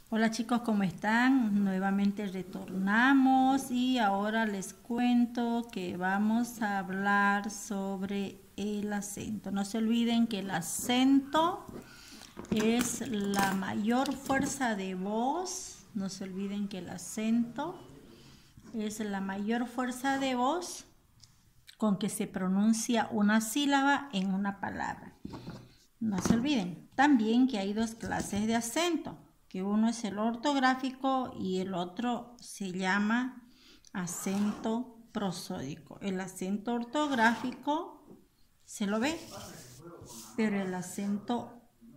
Hola chicos, ¿cómo están? Nuevamente retornamos y ahora les cuento que vamos a hablar sobre el acento. No se olviden que el acento es la mayor fuerza de voz. No se olviden que el acento es la mayor fuerza de voz con que se pronuncia una sílaba en una palabra. No se olviden también que hay dos clases de acento, que uno es el ortográfico y el otro se llama acento prosódico. El acento ortográfico se lo ve, pero el acento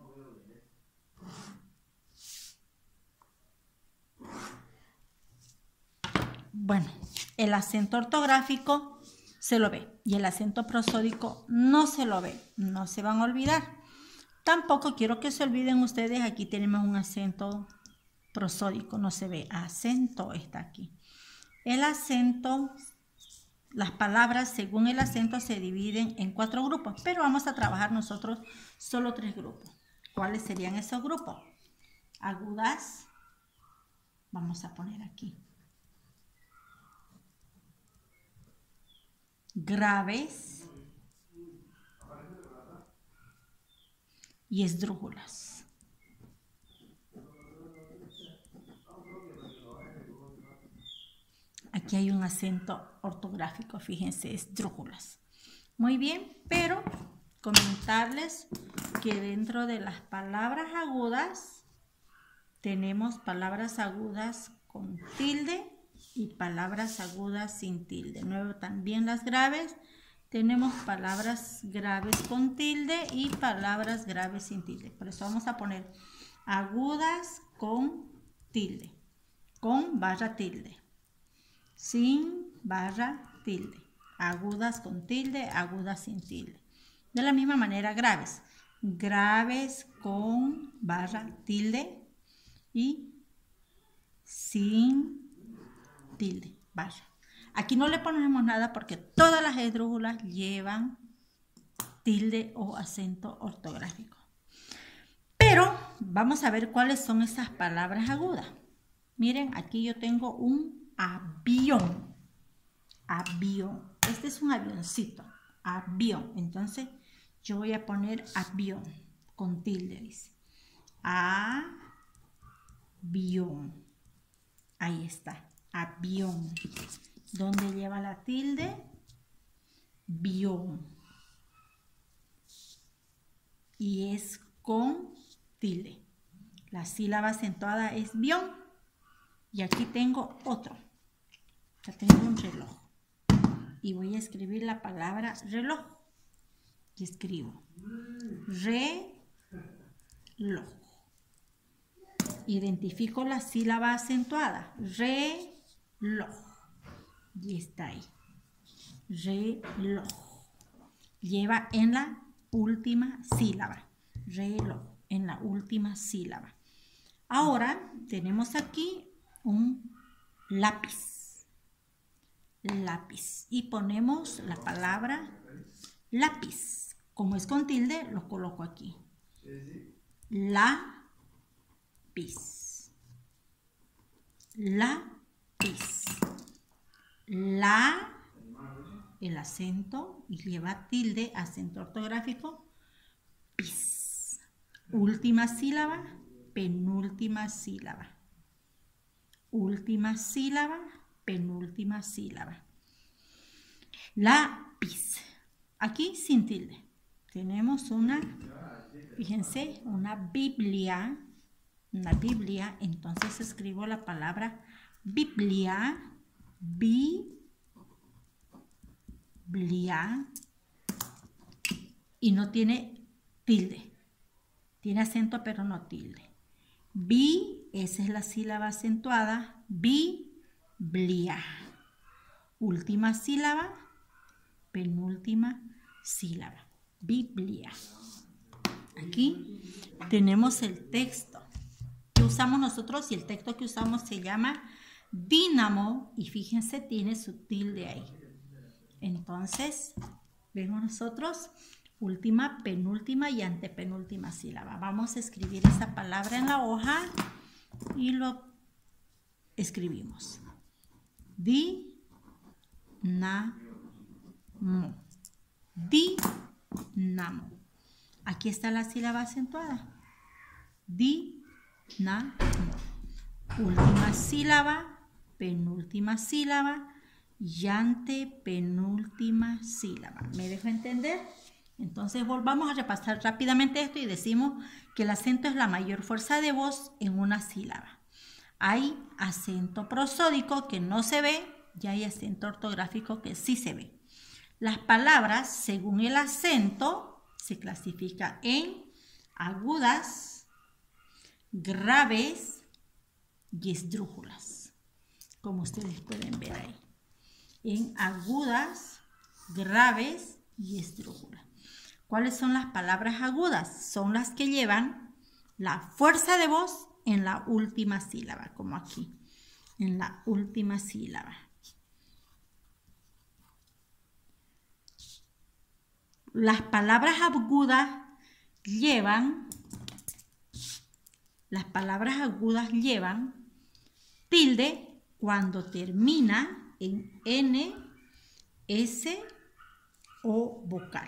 el acento ortográfico se lo ve y el acento prosódico no se lo ve, no se van a olvidar. Tampoco quiero que se olviden ustedes, aquí tenemos un acento prosódico, no se ve, acento está aquí. El acento, las palabras según el acento se dividen en 4 grupos, pero vamos a trabajar nosotros solo 3 grupos. ¿Cuáles serían esos grupos? Agudas, vamos a poner aquí. Graves y esdrújulas. Aquí hay un acento ortográfico, fíjense, esdrújulas. Muy bien, pero comentarles que dentro de las palabras agudas tenemos palabras agudas con tilde y palabras agudas sin tilde. Luego también las graves, tenemos palabras graves con tilde y palabras graves sin tilde. Por eso vamos a poner agudas con tilde, con barra tilde, sin barra tilde, agudas con tilde, agudas sin tilde. De la misma manera graves, graves con barra tilde y sin tilde, barra. Aquí no le ponemos nada porque todas las esdrújulas llevan tilde o acento ortográfico. Pero vamos a ver cuáles son esas palabras agudas. Miren, aquí yo tengo un avión. Avión. Este es un avioncito. Avión. Entonces yo voy a poner avión con tilde, dice. Avión. Ahí está. Avión. ¿Dónde lleva la tilde? Bión. Y es con tilde. La sílaba acentuada es bión. Y aquí tengo otro. Ya tengo un reloj. Y voy a escribir la palabra reloj. Y escribo reloj. Identifico la sílaba acentuada. Reloj. Y está ahí. Reloj. Lleva en la última sílaba. Reloj. En la última sílaba. Ahora tenemos aquí un lápiz. Lápiz. Y ponemos la palabra lápiz. Como es con tilde, lo coloco aquí. Lápiz. Lápiz. La, el acento, y lleva tilde, acento ortográfico, pis. Última sílaba, penúltima sílaba. Última sílaba, penúltima sílaba. Lápiz. Aquí sin tilde. Tenemos una, fíjense, una Biblia. Una Biblia. Entonces escribo la palabra Biblia. Biblia. Y no tiene tilde. Tiene acento pero no tilde. Esa es la sílaba acentuada. Biblia. Última sílaba, penúltima sílaba. Biblia. Aquí tenemos el texto que usamos nosotros y el texto que usamos se llama Dínamo y fíjense, tiene su tilde ahí. Entonces, vemos nosotros última, penúltima y antepenúltima sílaba. Vamos a escribir esa palabra en la hoja y lo escribimos. Dinamo. Dinamo. Aquí está la sílaba acentuada. Dinamo. Última sílaba, penúltima sílaba y antepenúltima sílaba. ¿Me dejo entender? Entonces volvamos a repasar rápidamente esto y decimos que el acento es la mayor fuerza de voz en una sílaba. Hay acento prosódico que no se ve y hay acento ortográfico que sí se ve. Las palabras, según el acento, se clasifican en agudas, graves y esdrújulas, como ustedes pueden ver ahí. En agudas, graves y esdrújulas. ¿Cuáles son las palabras agudas? Son las que llevan la fuerza de voz en la última sílaba, como aquí, en la última sílaba. Las palabras agudas llevan tilde cuando termina en N, S o vocal.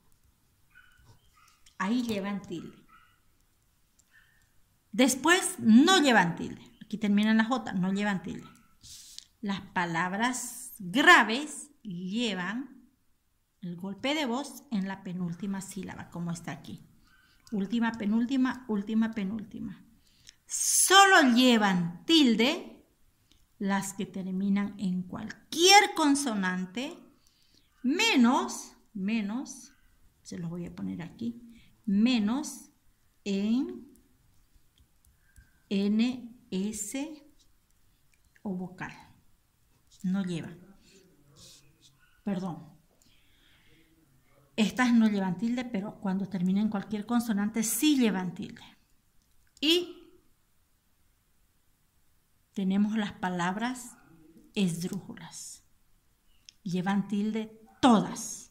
Ahí llevan tilde. Después no llevan tilde. Aquí terminan las J, no llevan tilde. Las palabras graves llevan el golpe de voz en la penúltima sílaba, como está aquí. Última, penúltima, última, penúltima. Solo llevan tilde las que terminan en cualquier consonante, menos, se los voy a poner aquí, menos en N, S o vocal. No llevan. Perdón. Estas no llevan tilde, pero cuando terminan cualquier consonante sí llevan tilde. Y tenemos las palabras esdrújulas. Llevan tilde todas.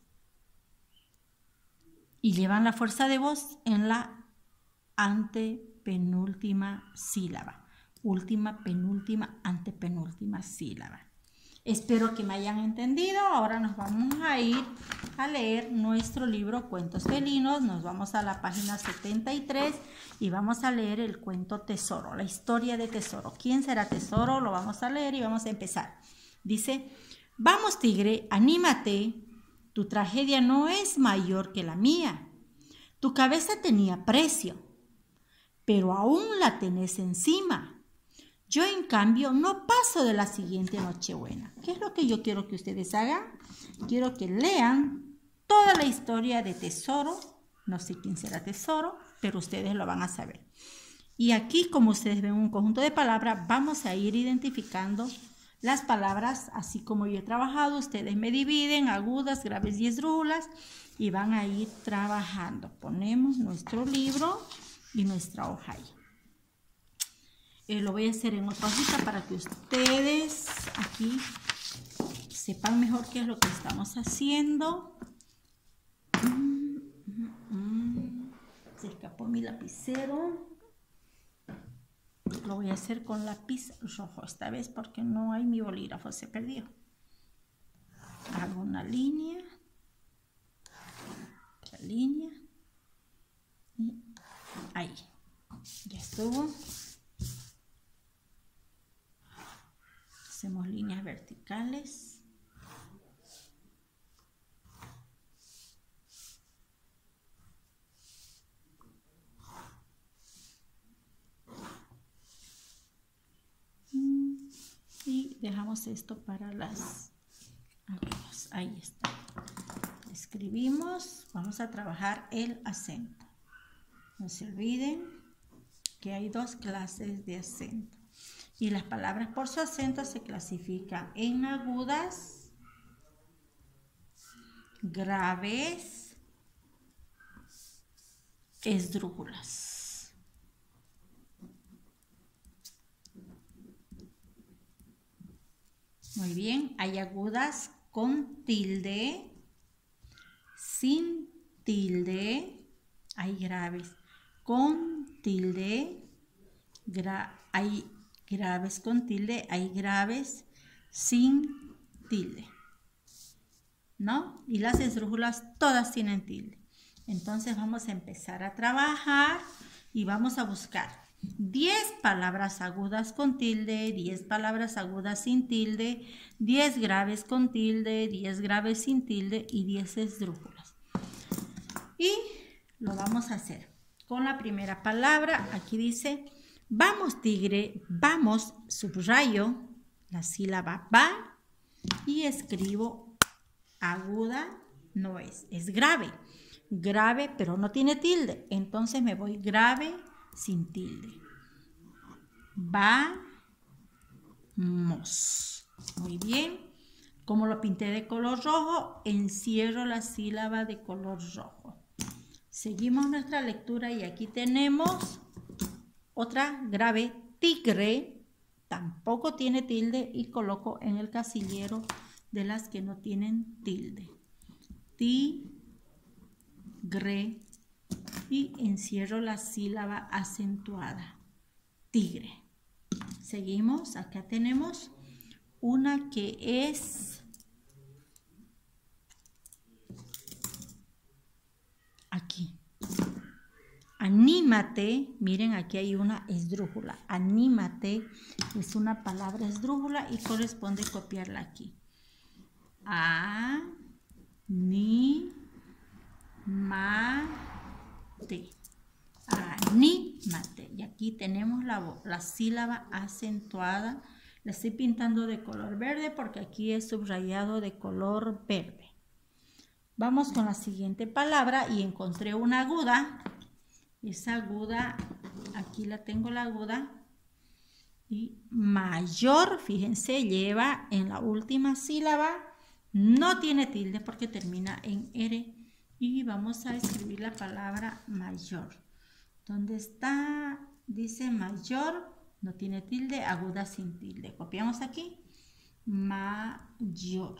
Y llevan la fuerza de voz en la antepenúltima sílaba. Última, penúltima, antepenúltima sílaba. Espero que me hayan entendido. Ahora nos vamos a ir a leer nuestro libro Cuentos Felinos. Nos vamos a la página 73 y vamos a leer el cuento Tesoro, la historia de Tesoro. ¿Quién será Tesoro? Lo vamos a leer y vamos a empezar. Dice: vamos, tigre, anímate. Tu tragedia no es mayor que la mía. Tu cabeza tenía precio, pero aún la tenés encima. Yo, en cambio, no paso de la siguiente Nochebuena. ¿Qué es lo que yo quiero que ustedes hagan? Quiero que lean toda la historia de Tesoro. No sé quién será Tesoro, pero ustedes lo van a saber. Y aquí, como ustedes ven un conjunto de palabras, vamos a ir identificando las palabras, así como yo he trabajado. Ustedes me dividen, agudas, graves y esdrújulas, y van a ir trabajando. Ponemos nuestro libro y nuestra hoja ahí. Lo voy a hacer en otra hojita para que ustedes aquí sepan mejor qué es lo que estamos haciendo. Se escapó mi lapicero. Lo voy a hacer con lápiz rojo esta vez porque no hay mi bolígrafo, se perdió. Hago una línea. Otra línea. Y ahí. Ya estuvo. Hacemos líneas verticales. Y dejamos esto para las agujas. Ahí está. Escribimos. Vamos a trabajar el acento. No se olviden que hay dos clases de acento. Y las palabras por su acento se clasifican en agudas, graves, esdrújulas. Muy bien, hay agudas con tilde, sin tilde, hay graves con tilde, hay graves con tilde, hay graves sin tilde, ¿no? Y las esdrújulas todas tienen tilde. Entonces vamos a empezar a trabajar y vamos a buscar 10 palabras agudas con tilde, 10 palabras agudas sin tilde, 10 graves con tilde, 10 graves sin tilde y 10 esdrújulas. Y lo vamos a hacer con la primera palabra. Aquí dice, vamos tigre, vamos, subrayo la sílaba va y escribo aguda, no es grave. Grave, pero no tiene tilde. Entonces me voy grave sin tilde. Vamos. Muy bien. Como lo pinté de color rojo, encierro la sílaba de color rojo. Seguimos nuestra lectura y aquí tenemos otra grave, tigre. Tampoco tiene tilde y coloco en el casillero de las que no tienen tilde. Tigre y encierro la sílaba acentuada, tigre. Seguimos, acá tenemos una que es aquí, anímate. Miren, aquí hay una esdrújula, anímate es una palabra esdrújula y corresponde copiarla aquí. Anímate. Anímate. Y aquí tenemos la sílaba acentuada. La estoy pintando de color verde porque aquí es subrayado de color verde. Vamos con la siguiente palabra y encontré una aguda. Esa aguda, aquí la tengo la aguda. Y mayor, fíjense, lleva en la última sílaba. No tiene tilde porque termina en R. Y vamos a escribir la palabra mayor. ¿Dónde está? Dice mayor, no tiene tilde, aguda sin tilde. Copiamos aquí. Mayor.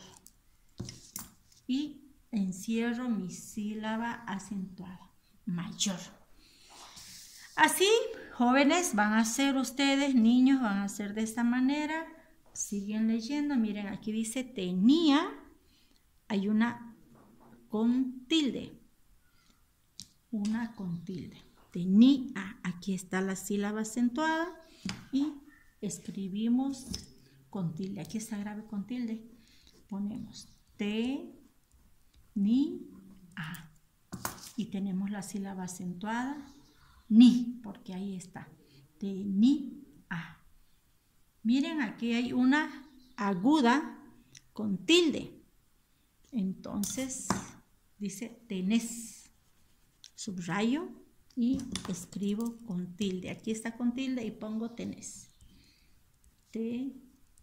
Y encierro mi sílaba acentuada. Mayor. Así, jóvenes, van a hacer ustedes, niños, van a hacer de esta manera. Siguen leyendo. Miren, aquí dice tenía. Hay una con tilde. Una con tilde. Tenía. Aquí está la sílaba acentuada. Y escribimos con tilde. Aquí está grave con tilde. Ponemos tenía. Y tenemos la sílaba acentuada. Ni, porque ahí está. Tenía. Miren, aquí hay una aguda con tilde. Entonces, dice tenés. Subrayo y escribo con tilde. Aquí está con tilde y pongo tenés. Tenés.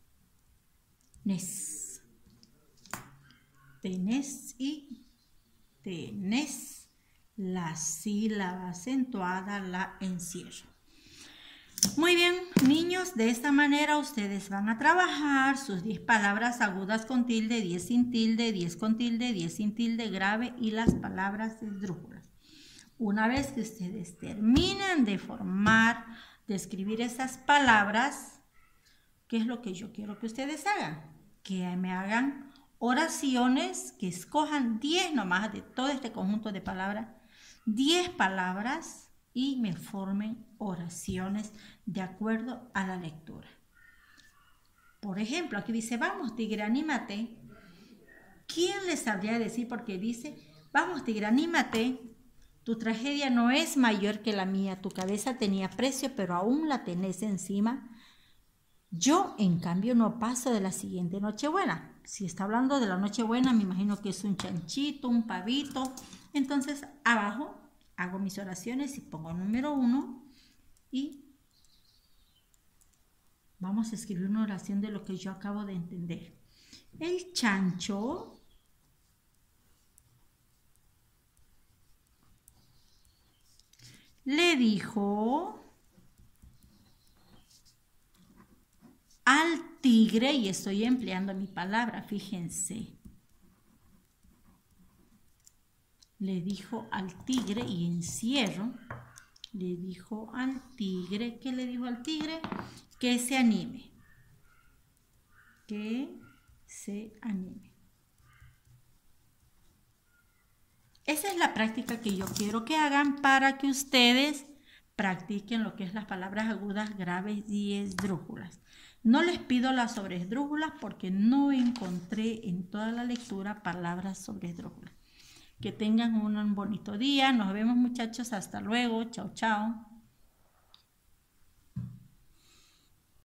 Tenés y tenés. La sílaba acentuada la encierro. Muy bien, niños, de esta manera ustedes van a trabajar sus 10 palabras agudas con tilde, 10 sin tilde, 10 con tilde, 10 sin tilde, grave y las palabras esdrújulas. Una vez que ustedes terminen de formar, de escribir esas palabras, ¿qué es lo que yo quiero que ustedes hagan? Que me hagan oraciones, que escojan 10 nomás de todo este conjunto de palabras, 10 palabras y me formen oraciones de acuerdo a la lectura. Por ejemplo, aquí dice, vamos tigre, anímate. ¿Quién les sabría decir? Porque dice, vamos tigre, anímate. Tu tragedia no es mayor que la mía. Tu cabeza tenía precio, pero aún la tenés encima. Yo, en cambio, no paso de la siguiente Nochebuena. Si está hablando de la Nochebuena, me imagino que es un chanchito, un pavito. Entonces, abajo hago mis oraciones y pongo número 1 y vamos a escribir una oración de lo que yo acabo de entender. El chancho le dijo al tigre, y estoy empleando mi palabra, fíjense. Le dijo al tigre y encierro Le dijo al tigre. ¿Qué le dijo al tigre? Que se anime. Que se anime. Esa es la práctica que yo quiero que hagan para que ustedes practiquen lo que es las palabras agudas, graves y esdrújulas. No les pido las sobre esdrújulas porque no encontré en toda la lectura palabras sobre esdrújulas. Que tengan un bonito día. Nos vemos, muchachos. Hasta luego. Chao, chao.